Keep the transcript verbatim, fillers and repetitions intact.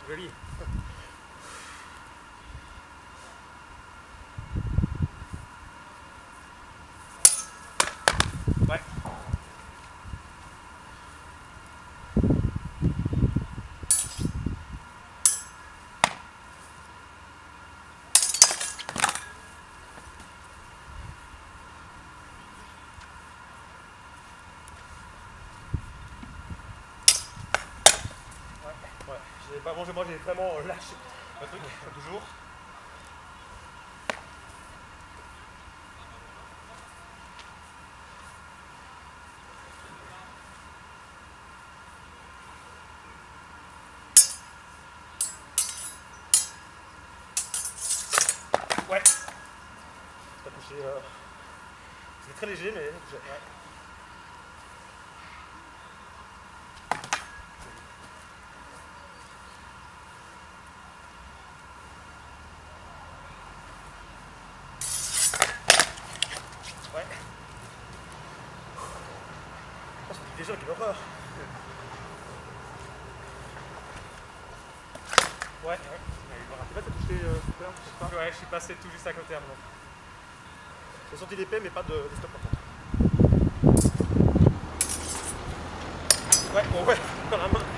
Joli. Ouais. Ouais, j'ai pas mangé, moi j'ai vraiment lâché le truc, toujours. Ouais. Ça a touché. Euh... C'était très léger, mais. Ouais. Ouais. Oh, c'est déjà quelle horreur. Ouais. Ouais. Tu vas te toucher euh, super, je sais pas. Ouais, je suis passé tout juste à côté à mon. J'ai senti l'épée, mais pas de, de stop par contre. Ouais, bon, ouais, dans la main.